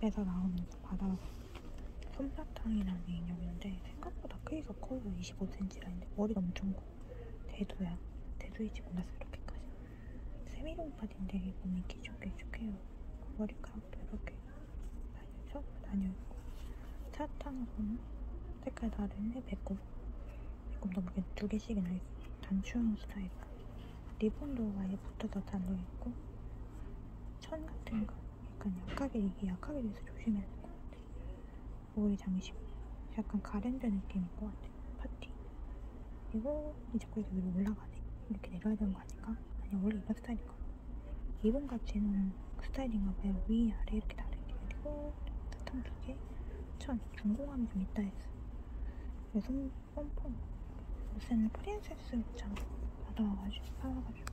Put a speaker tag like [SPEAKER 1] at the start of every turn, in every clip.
[SPEAKER 1] 집에서 나오는 바다 솜사탕이라는 인형인데 생각보다 크기가 커요. 25cm라는데 머리가 엄청 커. 대두야. 대두인지 몰랐어 이렇게까지. 세미룡파인데 몸이 길쭉길쭉해요. 머리카락도 이렇게 다녀있고 사탕은 색깔 다른데 배꼽 너무 2개씩이나 있어. 단추형 스타일이야. 리본도 아예 붙어서 달려있고 천 같은 거 약간 이게 약하게 돼서 조심해야 될 것 같아. 머리 장식 약간 가랜드 느낌일 것 같아. 파티. 그리고 자꾸 이렇게 위로 올라가네. 이렇게 내려야 되는 거 아닐까? 아니 원래 이런 스타일인가? 리본 같이는 그 스타일인가 봐요. 위 아래 이렇게 다르게. 그리고 사탕 2개 천 중공함이 좀 있다 했어. 그래서 pompom 요새는 프린세스 옷장 받아와가지고 사와가지고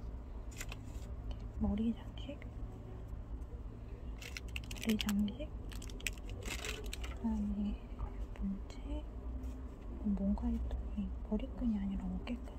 [SPEAKER 1] 머리 장식 그다음에 본체 뭔가 했더니 머리끈이 아니라 어깨끈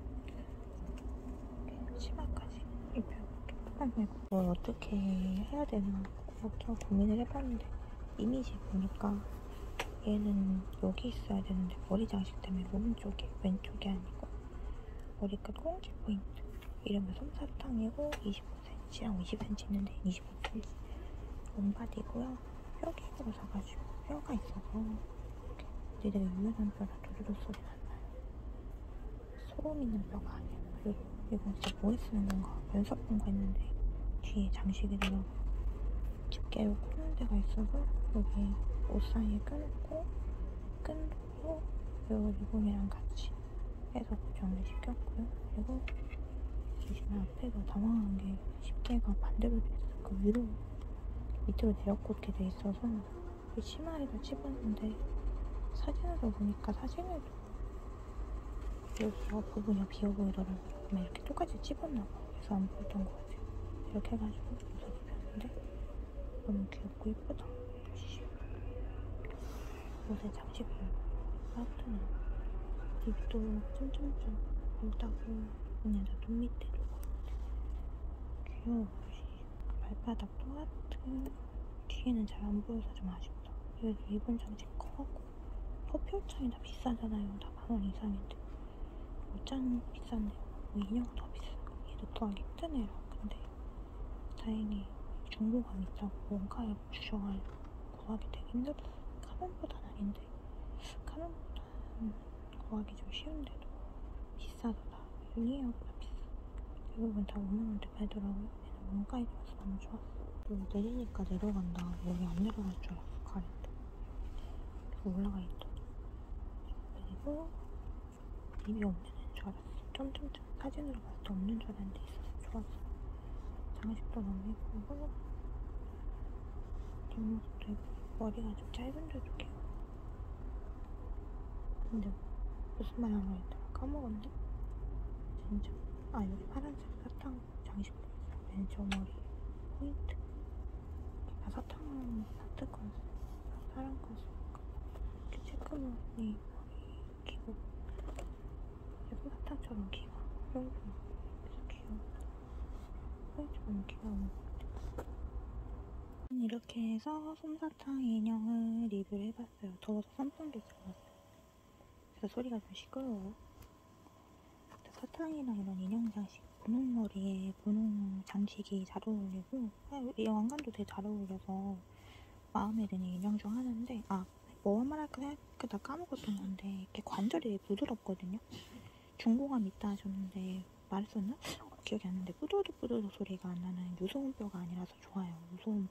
[SPEAKER 1] 치마까지 입혀볼게. 뭘 어떻게 해야 되나 이것저것 고민을 해봤는데 이미지 보니까 얘는 여기 있어야 되는데 머리 장식 때문에 오른쪽에 왼쪽이 아니고 머리끝 꽁지 포인트. 이름은 솜사탕이고 25cm랑 20cm 있는데 25cm 원바디고요. 뼈기구로 사가지고 뼈가 있어서 되게 유연한 뼈라 두두두 소리 나요. 소름 있는 뼈가 아니에요. 그리고 이거 진짜 뭐에 쓰는 건가 연습본가 했는데 뒤에 장식이더라고. 집게로 꽂는 데가 있어서 여기 옷 사이에 껴놓고 끈으로 요 리본이랑 같이 해서 고정을 시켰고요. 그리고 지금 앞에가 당황한 게 집게가 반대로 돼 있어. 그 위로 밑으로 내려꽂게 돼 있어서 치마에다 집었는데 사진으로 보니까 사진에도 여기 옆부분이 비어 보이더라고요. 그러면 이렇게 똑같이 집었나 봐. 그래서 안 보였던 것 같아요. 이렇게 해가지고 옷을 입혔는데 너무 귀엽고 예쁘다. 옷에 장식을 하여튼 입도 점점점 울다고 그냥 눈 밑에도 귀여워. 발바닥도 하트. 뒤에는 잘 안 보여서 좀 아쉽다. 그래도 리본 장식 커고 퍼퓸장이 다 비싸잖아요. 다 10,000원 이상인데 옷장 비싼데 뭐 인형은 더 비싸. 얘도 구하기 힘드네요. 근데 다행히 중고감 있다고 원가에 주셔가지고 구하기 되게 힘들었어. 카몬보단 아닌데 카몬보단 구하기 좀 쉬운데도 비싸더라. 유니어보다 비싸. 대부분 다 50,000원대 팔더라고요. 얘는 원가에 들어서 너무 좋았어. 그리고 내리니까 내려간다. 여기 안 내려갈 줄 알았어. 가랜드. 그래서 올라가 있더니 그리고 입이 없는 애인 줄 알았어. 점점점 사진으로 봤을 때 없는 줄 알았는데 있어서 좋았어. 장식도 너무 예쁘고 뒷모습도 예쁘고 머리가 좀 짧은데도 귀여워. 근데 무슨 말 하려고 했더라 까먹었네. 진짜 여기 파란색 사탕 장식도 있어. 왼쪽 머리 포인트. 사탕은 하트 컨셉 사랑 컨셉 이렇게 체크무늬 머리 끼고 예쁜 사탕처럼 귀여워. 그래서 귀여워. 포인트 너무 귀여워. 이렇게 해서 솜사탕 인형을 리뷰를 해봤어요. 더워서 선풍기 들어갔어요. 그래서 소리가 좀 시끄러워요. 사탕이랑 이런 인형 장식, 분홍머리에 분홍 장식이 잘 어울리고 이 왕관도 되게 잘 어울려서 마음에 드는 인형 중 하나인데 뭐 말할까 생각하다 까먹었던 건데 이렇게 관절이 되게 부드럽거든요. 중고감 있다 하셨는데 말했었나? 기억이 안 나는데 뿌드드 소리가 안 나는 무서운 뼈가 아니라서 좋아요. 무서운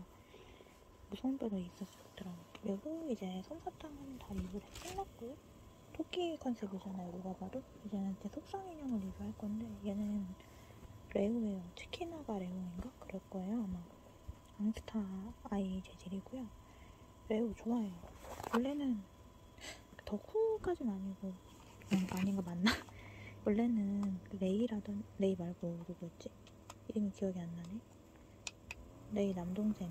[SPEAKER 1] 뼈도 있었더라고요. 그리고 이제 솜사탕은 다 리뷰를 끝났고요. 토끼 컨셉이잖아요. 누가 봐도. 이제는 제 속성 인형을 리뷰할 건데 얘는 레오예요. 치키나가 레오인가? 그럴 거예요 아마. 앙스타 아이 재질이고요. 레오 좋아해요. 원래는 덕후까진 아니고 아닌가 맞나? 원래는 레이 말고 누구였지? 이름이 기억이 안 나네. 레이 남동생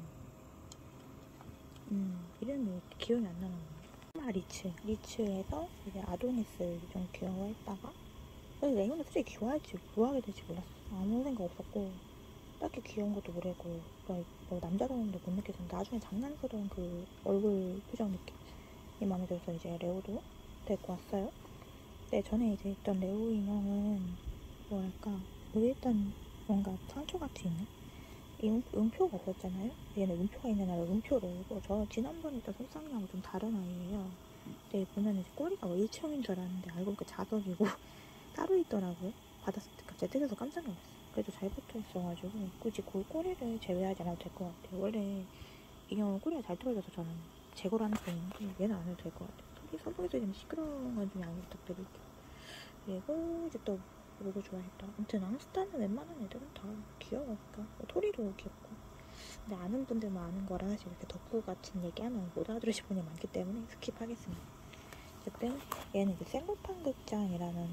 [SPEAKER 1] 이름이 기억이 안 나는 거야. 리츠에서 이제 아도니스를 좀 귀여워했다가 레이는 솔직히 귀여워하게 될지 몰랐어. 아무 생각 없었고 딱히 귀여운 것도 모르고 뭐 남자다움도 못 느껴서 나중에 장난스러운 그 얼굴 표정 느낌이 마음에 들어서 이제 레오도 데리고 왔어요. 네, 전에 이제 있던 레오 인형은 뭐랄까 일단 뭔가 상처같이 있는 음표가 없었잖아요. 얘는 음표가 있는 아이가 음표로 오고, 저 지난번에 있던 속상이하고 좀 다른 아이예요. 근데 보면 이제 꼬리가 뭐 일체형인 줄 알았는데 알고 보니까 자석이고 따로 있더라고요. 받았을 때 갑자기 뜯어서 깜짝 놀랐어요. 그래도 잘 붙어 있어가지고 굳이 꼬리를 제외하지 않아도 될 것 같아요. 원래 인형은 꼬리가 잘 떨어져서 저는 제거를 하는 편인데 얘는 안 해도 될 것 같아요. 소독에서 좀 시끄러운 건 좀 양해 부탁드릴게요. 그리고 이제 또 뭐가 좋아했다. 아무튼 앙스타는 웬만한 애들은 다 귀여우니까. 토리도 귀엽고. 근데 아는 분들만 아는 거라 사실 이렇게 덕후 같은 얘기하면 못 알아들으실 분이 많기 때문에 스킵하겠습니다. 어쨌든 얘는 이제 셀로판 극장이라는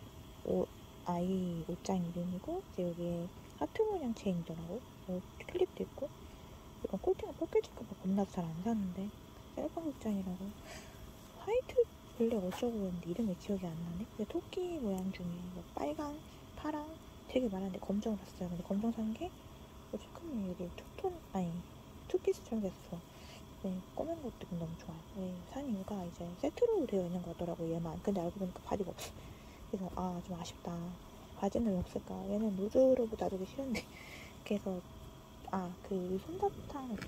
[SPEAKER 1] 아이 옷장 이름이고, 이제 여기에 하트 모양 체인이더라고. 클립도 있고. 이건 코팅은 뽀개질까봐 겁나서 잘 안 사는데 셀로판 극장이라고. 화이트 블랙 어쩌고 그랬는데 이름이 기억이 안 나네. 근데 토끼 모양 중에 뭐 빨강, 파랑 되게 많았는데 검정을 샀어요. 근데 검정 산 게 잠깐만 이게 투피스처럼 됐어. 네, 검은 것도 너무 좋아요. 네, 산 이유가 이제 세트로 되어 있는 거더라고 얘만. 근데 알고 보니까 바지가 없어. 그래서 좀 아쉽다. 바지는 왜 없을까? 얘는 루즈로도 놔두기 싫은데. 그래서 그 솜사탕인가?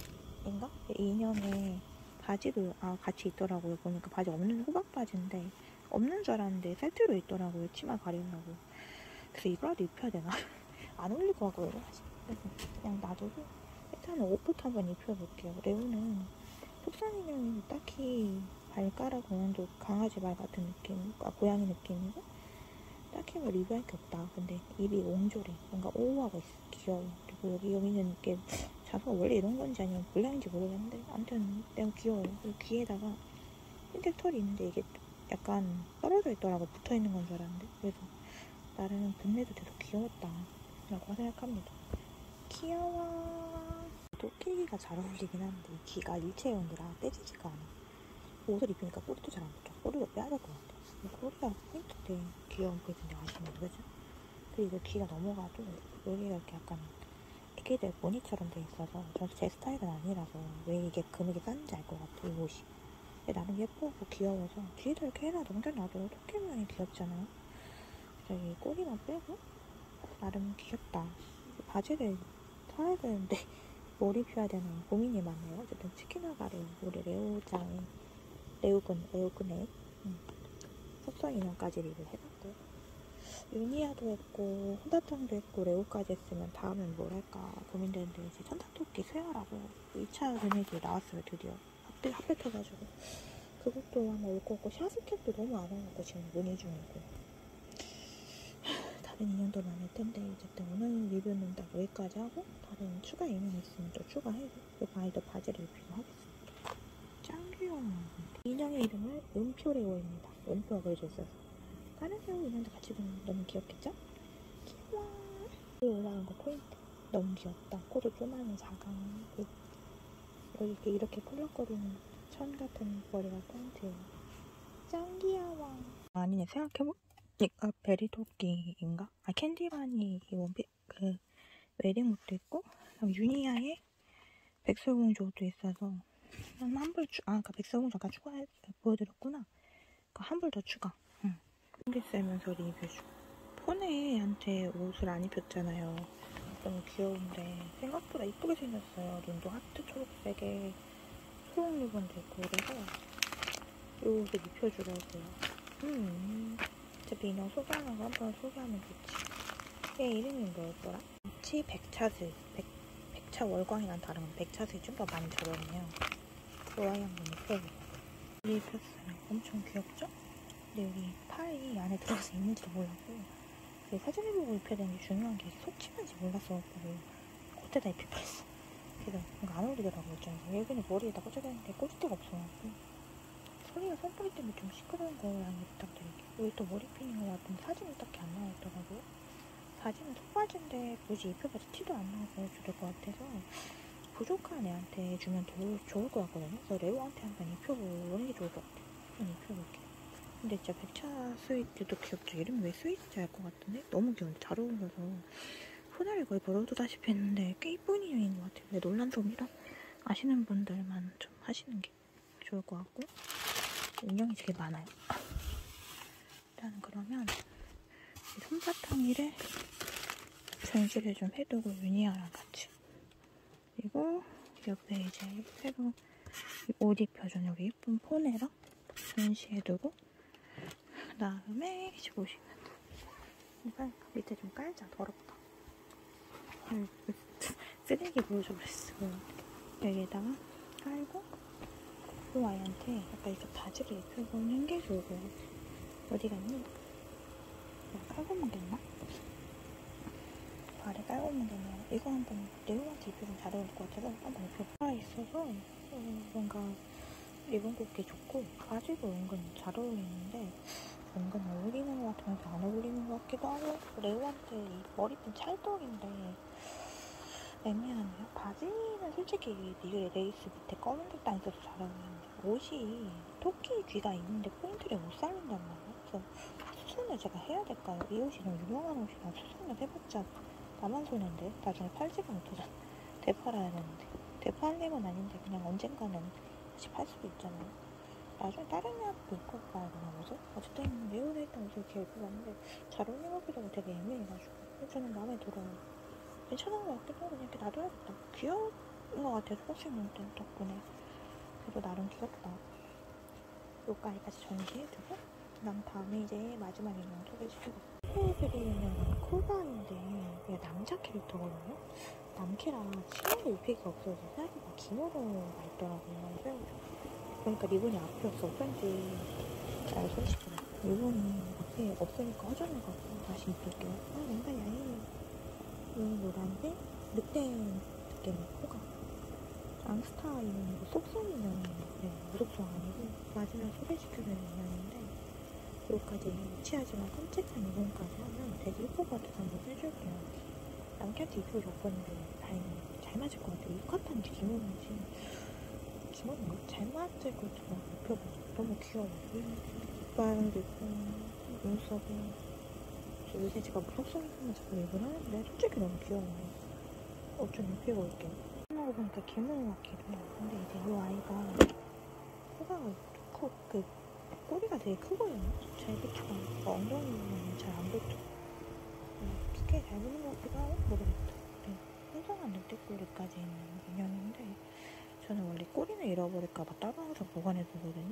[SPEAKER 1] 인형에 바지도 같이 있더라고요. 보니까 바지 없는 호박 바지인데 없는 줄 알았는데 세트로 있더라고요. 치마 가리려고. 그래서 이거라도 입혀야 되나? 안 어울릴 것 같거든요. 그래서 그냥 놔두고 일단은 옷부터 한번 입혀볼게요. 레오는 속상 인형이 딱히 발가락 모양도 강아지 말 같은 느낌, 고양이 느낌이고 딱히 뭐 리뷰할 게 없다. 근데 입이 옹졸해. 뭔가 오오하고 있어. 귀여워. 그리고 여기는 이게 자수가 원래 이런 건지 아니면 몰랑인지 모르겠는데 아무튼 너무 귀여워요. 그리고 귀에다가 흰색 털이 있는데 이게 약간 떨어져 있더라고. 붙어 있는 건 줄 알았는데. 그래서 나름 분내도 돼서 귀여웠다 라고 생각합니다. 귀여워. 토끼가 잘 어울리긴 한데 이 귀가 일체형이라 떼지지가 않아. 옷을 입히니까 꼬리도 잘 안 붙어. 꼬리도 빼야 될 것 같아. 꼬리가 포인트인데 귀여운 포인트인데 아쉽네. 그죠? 그리고 귀가 넘어가도 여기가 이렇게 약간 애기들 무늬처럼 돼 있어서 저도 제 스타일은 아니라서 왜 이게 금액이 싼지 알 것 같아. 이 옷이. 근데 나름 예쁘고 귀여워서 뒤에도 이렇게 해놔 넘겨놔도 토끼 모양이 귀엽잖아요. 그래서 이 꼬리만 빼고 나름 귀엽다. 바지를 사야 되는데 뭘 입혀야 되나 고민이 많네요. 어쨌든 치킨을 가려 우리 레오군의 속성 인형까지 리뷰를 해봤고요. 유니아도 했고 혼다탕도 했고 레오까지 했으면 다음엔 뭘 할까 고민되는데 이제 천사토끼 스웨어라고 2차 리메이크 나왔어요. 드디어 핫పెట్ట해가지고 그것도 아마 올 거고 샤스캡도 너무 안 와갖고 지금 문의 중이고 다른 인형도 많을 텐데 어쨌든 오늘 리뷰는 딱 여기까지 하고 다른 추가 인형 있으면 또 추가해서 그 아이도 바지를 입히고 하겠습니다. 짱 귀여워. 인형의 이름은 음표레오입니다. 음표가 그려져 있어서 다른 레오 인형도 같이 보면 너무 귀엽겠죠? 귀여워. 위에 올라간 거 포인트 너무 귀엽다. 코도 조만한 작아. 이렇게 펄럭거리는 천 같은 머리가 포인트예요. 짱 귀여워. 아니네 생각해보니까 베리토끼인가? 캔디바니 그 웨딩 옷도 있고 유니아의 백설공주 옷도 있어서 그러니까 백설공주 아까 보여드렸구나. 한 벌 더 추가. 공개쌤면서 리뷰해주고 포네한테 옷을 안 입혔잖아요. 너무 귀여운데 생각보다 이쁘게 생겼어요. 눈도 하트 초록색에 초록 리본도 있고 그래서 이 옷을 입혀주려고요. 어차피 인형 소개하는 거 한번 소개하면 좋지. 얘 이름이 뭐였더라? 치 백차 월광이랑 다른 건 백차수에 좀 더 많이 들어있네요. 그 아이 한번 입혀볼게요. 입혔어요. 엄청 귀엽죠? 근데 여기 팔이 안에 들어가서 있는지도 몰랐고 사진을 보고 입혀야 되는 게 중요한 게 속치는지 몰랐어가지고 겉에다 입혀버렸어. 그래서 뭔가 안 어울리더라고요. 여기는 머리에다 꽂아야 되는데 꽂을 데가 없어가지고 소리가 선풍기 때문에 좀 시끄러운 거 양해 부탁드릴게요. 여기 또 머리 피는 거 같은데 사진이 딱히 안 나와있더라고요. 사진은 속바지인데 굳이 입혀봐도 티도 안 나고 좋을 것 같아서 부족한 애한테 주면 더 좋을 것 같거든요. 그래서 레오한테 한번 입혀보는 게 좋을 것 같아요. 한번 입혀볼게요. 근데 진짜 백차 스위트도 귀엽죠. 이름이 왜 스위트인지 알 것 같은데 너무 귀여운데 잘 어울려서 포대를 거의 벌어두다시피 했는데 꽤 이쁜 인형인 것 같아요. 근데 논란솜이라 아시는 분들만 좀 하시는 게 좋을 것 같고, 인형이 되게 많아요. 일단 그러면 이 솜사탕이를 전시를 좀 해두고, 유니아랑 같이. 그리고 옆에 이제 새로 옷 입혀준 우리 예쁜 포네랑 전시해두고, 그 다음에 이제 보시면 이걸 밑에 좀 깔자. 더럽다. 쓰레기 보여줘 그랬어. 여기에다가 깔고, 이 아이한테 약간 이렇게 바지를 입혀보는 게 좋을 것 같아. 어디 갔니? 깔고 먹겠나? 발에 깔고 먹겠네요. 이거 한번 레오한테 입혀주면 잘 어울릴 것 같아서 한번 입혀봐. 있어서 뭔가 입은 곱게 좋고, 바지도 은근 잘 어울리는데 은근 어울리는 것 같으면서 안 어울리는 것 같기도 하고, 레오한테 이 머리핀 찰떡인데 애매하네요. 바지는 솔직히 이게 레이스 밑에 검은 게 딱 있어서 잘 어울리는데, 옷이 토끼 귀가 있는데 포인트를 못 살린단 말이에요. 그래서 수선을 제가 해야 될까요? 이 옷이 좀 유명한 옷이라 수선을 해봤자 나만 손해인데 나중에 팔지가 못하잖아. 되팔아야 되는데, 되팔림은 아닌데 그냥 언젠가는 다시 팔 수도 있잖아요. 나중에 다른 애한테 입고 가야 되나 보죠? 어쨌든 레오에 있던 옷을 이렇게 입어봤는데 잘 어울리는 것 같기도 하고 되게 애매해가지고 저는 마음에 들어요. 괜찮은 것 같기도 하고 그냥 이렇게 놔둬야겠다. 귀여운 것 같아요. 초록색 눈뜬 덕분에. 그래도 나름 귀엽다. 요까지까지 전시해두고, 그 다음 다음에 이제 마지막 인형 소개시켜드릴게요. 코 그리는 코바인데 이게 남자 캐릭터거든요. 남캐라 치마를 입히기가 없어서 생각보다 기모노가 있더라고요. 그러니까 리본이 앞에 없어. 어쩐지 잘 소개시켜요. 리본이 앞에 없으니까 허전해갖고 다시 입힐게요. 뭔가 야해. 이 노란색 늑대 느낌 코가 앙스타 인형이고 속성 인형이에요. 네, 무속성 아니고 마지막 소개시켜드릴 인형인데, 이거까지 유치하지만 끔찍한 인형까지 하면 되게 예쁠 것 같아서 한번 해줄게요. 남캐한테 입혀줄 없었는데 다행히 잘 맞을 것 같아요. 입컷한지 기모노인지 기모노인가? 잘 맞을 것 같아서 입혀보죠. 너무 귀여워요. 이빨도 있고 눈썹이. 요새 제가 무속성 인형을 자꾸 얘기를 하는데 솔직히 너무 귀여워요. 좀 입히고 올게요. 하고 보니까 기모노 같기도 해요. 근데 이제 이 아이가 코가 꼬리가 되게 크거든요. 잘 붙여가 엉덩이는 잘 안 붙어. 스케일 잘 붙는 것 같기도 하고 모르겠다. 네, 풍성한 늑대꼬리까지 있는 인형인데 저는 원래 꼬리는 잃어버릴까봐 따로 항상 보관해두거든요.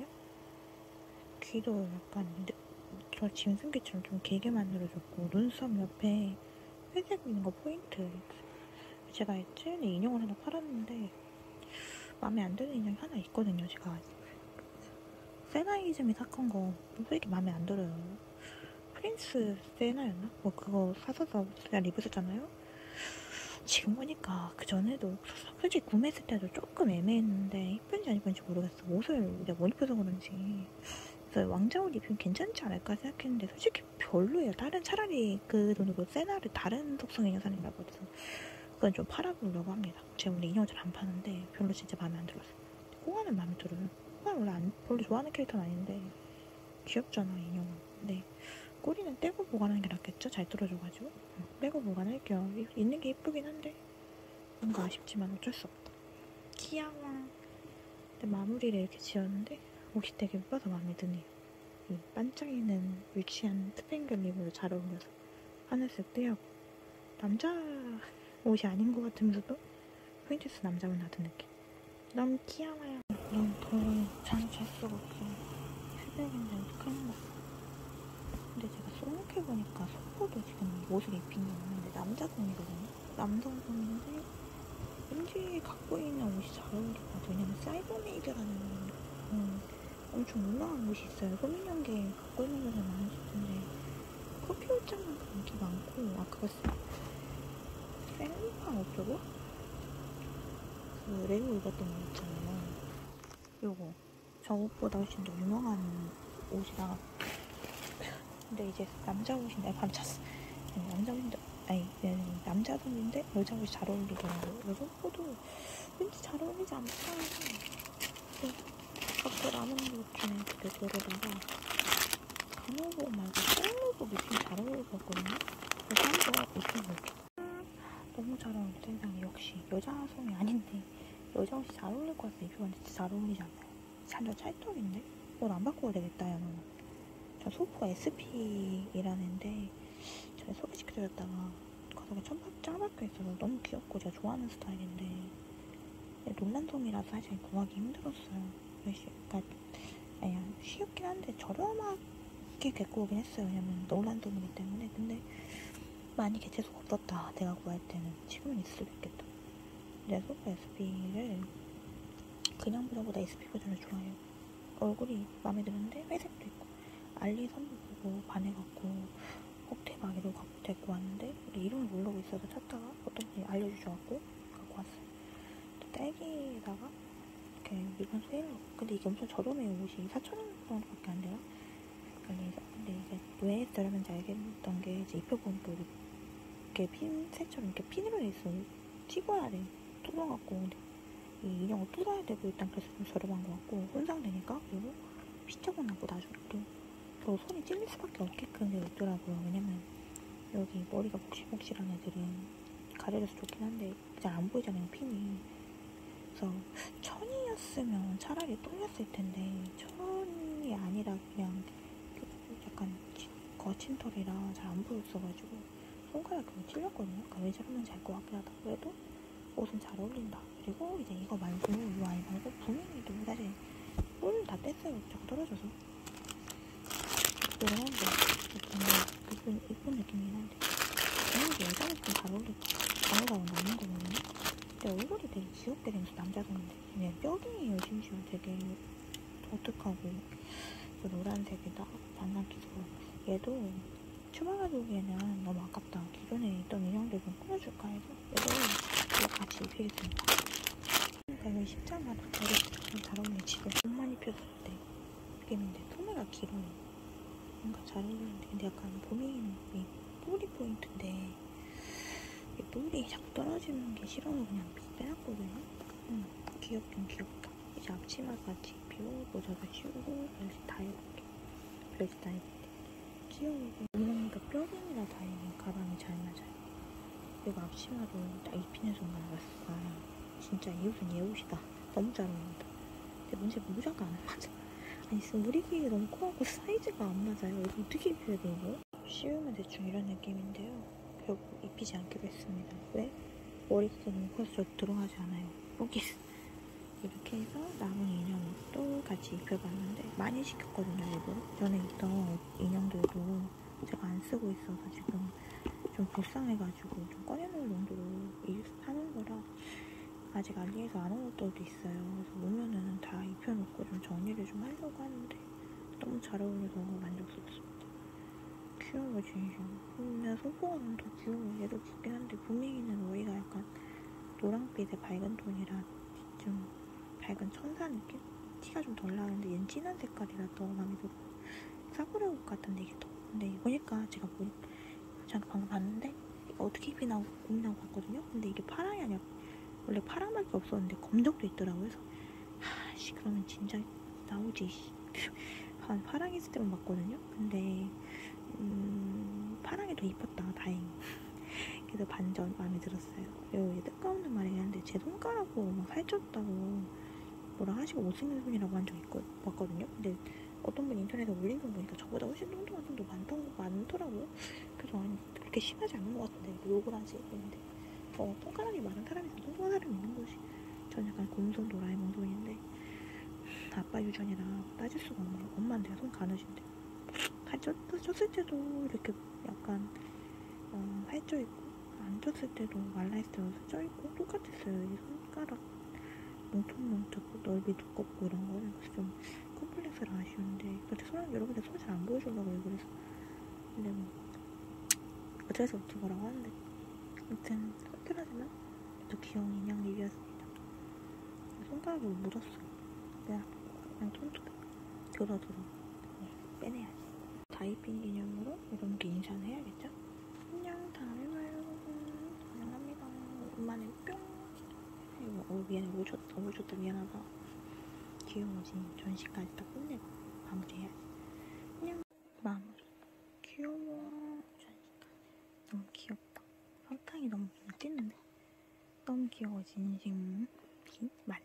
[SPEAKER 1] 귀도 약간 저 짐승귀처럼 좀 길게 만들어줬고, 눈썹 옆에 회색 있는 거 포인트. 제가 최근에 인형을 하나 팔았는데 마음에 안 드는 인형이 하나 있거든요. 제가 세나이즘이 삭한 거 솔직히 마음에 안 들어요. 프린스 세나였나? 뭐 그거 사서 그냥 입었었잖아요. 지금 보니까 그 전에도 솔직히 구매했을 때도 조금 애매했는데 이쁜지 안 이쁜지 모르겠어. 옷을 내가 못 입어서 그런지. 그래서 왕자 옷 입으면 괜찮지 않을까 생각했는데 솔직히 별로예요. 차라리 그 돈으로 세나를 다른 속성의 인형 사는 게 나을 것 같아서 그건 좀 팔아보려고 합니다. 제가 원래 인형을 잘 안 파는데 별로 진짜 마음에 안 들었어요. 코아는 마음에 들어요. 코아는 원래 별로 좋아하는 캐릭터는 아닌데 귀엽잖아 인형은. 근데 꼬리는 떼고 보관하는 게 낫겠죠? 잘 뚫어줘가지고. 떼고 보관할게요. 있는 게 예쁘긴 한데 뭔가 아쉽지만 어쩔 수 없다. 귀여워. 근데 마무리를 이렇게 지었는데 옷이 되게 예뻐서 마음에 드네요. 이 반짝이는 유치한 스팽글 립으로 잘 어울려서 하늘색 떼하고 남자 옷이 아닌 것 같으면서도 포인트스 남자 옷 같은 느낌. 너무 귀여워요. 너무 더워요. 잠을 잘 수가 없어요. 새벽인데 큰일 났어. 근데 제가 생각해보니까 속보도 지금 옷을 입힌 게 없는데 남자분이거든요. 남성분인데 왠지 갖고 있는 옷이 잘 어울릴 것 같아요. 왜냐면 사이버메이드라는 엄청 유명한 옷이 있어요. 소민연계 갖고 있는 분들 많으실 텐데 커피 옷장은 인기 많고, 그거 셀리파 어쩌고? 그 레오 입었던 거 있잖아요. 요거 저 옷보다 훨씬 더 유명한 옷이라. 근데 이제 남자 옷인데 감찼어. 남자 옷인데 남자 옷인데 여자 옷이 잘 어울리더라고요. 여자 옷도 왠지 잘 어울리지 않다. 각자 남은 옷 중에 그때 여러분가 간호복 말고 셀로복 입히면 잘 어울릴 것 같거든요. 그래서 한번 입혀볼게요. 너무 잘 어울려. 세상에. 역시 여자 솜이 아닌데 여자 옷이 잘 어울릴 것 같아. 입혀봤는데 진짜 잘 어울리지 않나요? 완전 찰떡인데? 넌 안 바꿔도 되겠다 야 너는. 저 소프가 SP이라는데 전에 소개시켜드렸다가 가격이 짤 박혀있어서 너무 귀엽고 제가 좋아하는 스타일인데 논란솜이라서 사실 구하기 힘들었어요. 그러니까 아니 쉬웠긴 한데 저렴하게 갖고 오긴 했어요. 왜냐면 논란솜이기 때문에. 근데 많이 개체수가 없었다 내가 구할 때는. 지금은 있을 수도 있겠다. 근데 소프 SP를 그냥 버전보다 SP 버전을 좋아해요. 얼굴이 마음에 드는데 회색도 있고 알리 선물 보고 반해갖고 대박 이러고 갖고 데리고 왔는데 이름을 모르고 있어서 찾다가 어떤 분이 알려주셔갖고 갖고 왔어요. 딸기에다가 이렇게 일본 세일로. 근데 이게 엄청 저렴해요. 옷이 4,000원 정도밖에 안 돼요. 근데 이제 왜 저렴한지 알겠던 게 이제 입혀보니까 이렇게 핀셋처럼 이렇게 핀으로 돼있어. 찍어야 돼. 뚫어갖고. 근데 이 인형을 뚫어야 되고 일단 그래서 좀 저렴한 것 같고 손상되니까. 그리고 피자고 나고 나중에 또 손이 찔릴 수밖에 없게끔 되어 있더라고요. 왜냐면 여기 머리가 복실복실한 애들은 가려져서 좋긴 한데 잘 안 보이잖아요, 핀이. 그래서 천이었으면 차라리 뚫렸을 텐데 천이 아니라 그냥 약간 거친 털이라 잘 안 보였어가지고 손가락이 찔렸거든요. 그러니까 왜 저러는지 알 것 같긴 하다. 그래도 옷은 잘 어울린다. 그리고 이제 이거 말고 이 아이 말고 부밍이도 사실 뿔 다 뗐어요. 자꾸 떨어져서. 이런 한데 이쁜 느낌이긴 한데 저는 여자는 좀 잘 어울릴 것 같아요. 장우가 남는 거거든요. 근데 얼굴이 되게 귀엽게 생겨서 남자분인데 그냥 뼈기예요. 심지어 되게 독특하고 노란색에다 반납기도. 얘도 추가가지기에는 너무 아깝다. 기존에 있던 인형들 좀 꾸며줄까 해서 얘도 같이 입히겠습니다. 그러니까 이거 십자가 머리 잘 어울려. 지금 옷만 입혔을 때 느낌인데 소매가 길어요. 뭔가 잘 어울리는데 근데 약간 보미는 이 뿌리 포인트인데 이 뿌리 자꾸 떨어지는 게 싫어서 그냥 빼놨거든요. 귀엽긴 귀엽다. 이제 앞치마까지 입히고 모자도 씌우고 별짓 다 해볼게. 별짓 다 해볼게. 귀여워. 몸무게가 뼈링이라 다행히 가방이 잘 맞아요. 그리고 앞치마도 딱 입히는 순간 알았어. 진짜 이 옷은 얘 옷이다. 너무 잘 어울린다. 근데 문제 모자가 안 맞아. 아니 지금 우리 귀에 너무 커갖고 사이즈가 안 맞아요. 이거 어떻게 입혀야 돼 이거? 씌우면 대충 이런 느낌인데요. 결국 입히지 않기로 했습니다. 왜? 머리가 너무 커서 저 들어가지 않아요. 여기 이렇게 해서 남은 인형도 같이 입혀봤는데 많이 시켰거든요. 일부러. 전에 있던 인형들도 제가 안 쓰고 있어서 지금 좀 불쌍해가지고 좀 꺼내놓을 정도로 하는 거라 아직 알리에서 안 온 것들도 있어요. 그래서 오면은 다 입혀놓고 좀 정리를 좀 하려고 하는데 너무 잘 어울려서 만족스럽습니다. 귀여워 진심. 근데 소포가 너무 더 귀여워. 얘도 귀엽긴 한데 분명히는 머리가 약간 노랑빛의 밝은 톤이라 좀 밝은 천사 느낌? 티가 좀 덜 나는데 얘는 진한 색깔이라 더 마음에 들고 사구레 옷 같은데 이게 더. 근데 보니까 제가 잠깐 방금 봤는데 어떻게 입히나 고민하고 봤거든요. 근데 이게 파랑이 아니라 원래 파랑밖에 없었는데 검정도 있더라고요. 그래서 아씨 그러면 진짜 나오지. 파랑 있을 때만 봤거든요. 근데 파랑이 더 이뻤다 다행히. 그래서 반전 마음에 들었어요. 그리고 이게 뜬금없는 말이긴 한데 제 손가락으로 막 살쪘다고 뭐라 하시고 못생긴 분이라고 한 적 봤거든요. 근데 어떤 분이 인터넷에 올린 거 보니까 저보다 훨씬 뚱뚱한 분도 많더라고요. 그래서 아니 그렇게 심하지 않은 것 같은데 욕을 하지. 근데 손가락이 많은 사람이 있으면 뚱뚱한 사람이 있는 거지. 전 약간 곰손 도라에몽 손인데 아빠 유전이라 따질 수가 없네요. 엄마는 내가 손 가느신데 쪘을 때도 이렇게 약간 살쪄있고 안 쪘을 때도 말라있을 때도 살쪄있고 똑같았어요. 이 손가락 뭉툭뭉툭 넓이 두껍고 이런 거는 그래서 좀 컴플렉스라 아쉬운데 근데 여러분들 손 잘 안 보여주려고 왜 그래서. 근데 뭐 어쩔 수 없지 뭐라고 하는데 아무튼 속편하지만 또 귀여운 인형 리뷰였습니다. 손가락이 묻었어. 그냥 손톱 들어 빼내야지. 다이빙 기념으로 여러분께 인사는 해야겠죠? 안녕 다음에 봐요. 안녕합니다. 오랜만에 뿅. 미안해 오줬다 미안하다. 귀여워진 전시까지 다 끝내고 마무리해야지. 안녕 마무리. 귀여워 전시까지 너무 귀엽다. 사탕이 너무 눈 띄는데? 너무 귀여워, 진심. 말